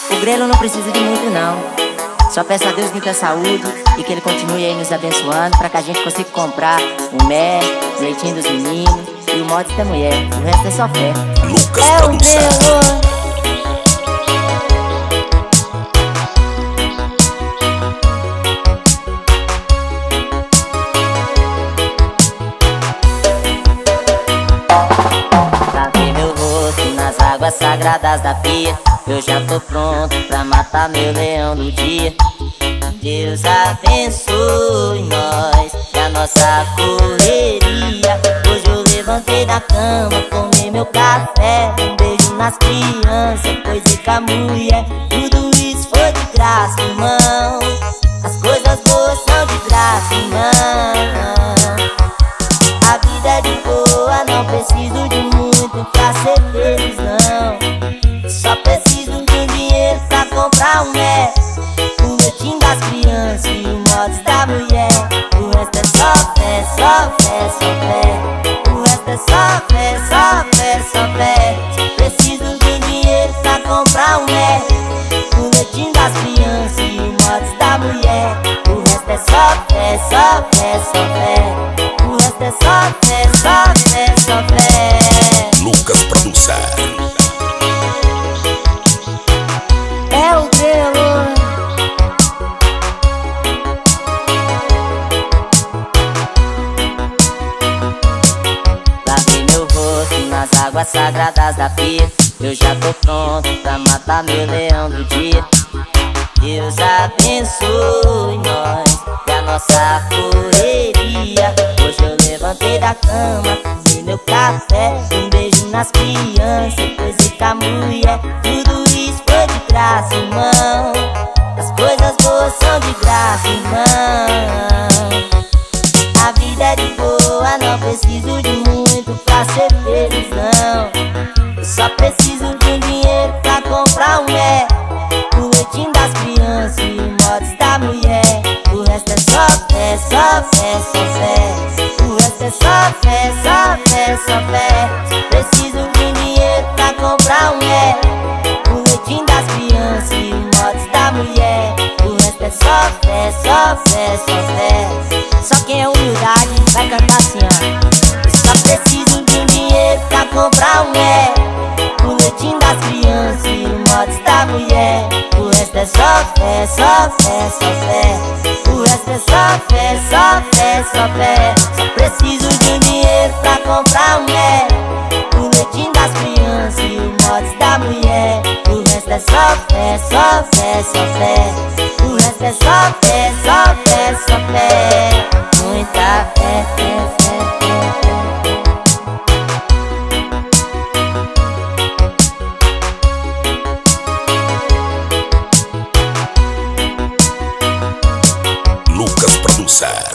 O grelo não precisa de muito não. Só peço a Deus muita saúde e que Ele continue aí nos abençoando, pra que a gente consiga comprar o mel, o leitinho dos meninos e o mote da mulher. O resto é só fé. Lucas É o Produção. grelo. Águas sagradas da pia, eu já tô pronto pra matar meu leão do dia. Deus abençoe nós e a nossa correria. Hoje eu levantei da cama, tomei meu café, um beijo nas crianças, pois e com a mulher. Tudo isso foi de graça, irmão. As coisas boas são de graça, irmão. A vida é de boa, não preciso de muito pra ser feliz, não. Só preciso de dinheiro pra comprar um mel, o leitinho das crianças e o modos da mulher. O resto é só fé, só fé, só fé. O resto é só fé, só fé, só fé. Só preciso de dinheiro pra comprar um mel, o leitinho das crianças e o modos da mulher. O resto é só fé, só fé, só fé. O resto é só fé, só fé, só fé. Lucas Produção. É o grelo. Lavei meu rosto nas águas sagradas da pia, eu já tô pronto pra matar meu leão do dia. Deus abençoe nós e a nossa correria. Hoje eu levantei da cama, comi meu café, um beijo nas crianças, depois e com a mulher. Tudo isso foi de graça, irmão. As coisas boas são de graça, irmão. A vida é de boa, não preciso de muito pra ser feliz, não. Eu só preciso de um dinheiro pra comprar um mel, o leitinho das crianças e o modos da mulher. O resto é só fé, só fé, só fé. O resto é só fé, só fé, só fé. Só preciso de um dinheiro pra comprar um mel, o leitinho das crianças e o modos da mulher. O resto é só fé, só fé, só fé. Só quem é humildade vai cantar assim, ó. Eu só preciso de um dinheiro pra comprar um mel, o leitinho das crianças e o modos da mulher. O resto é só fé, só fé, só fé. O resto é só fé, só fé, só fé. Só preciso de um dinheiro pra comprar um mel, o leitinho das crianças e o modos da mulher. O resto é só fé, só fé, só fé. O resto é só fé, só fé, só fé. Muita fé, fé, fé, fé, Lucas Produção.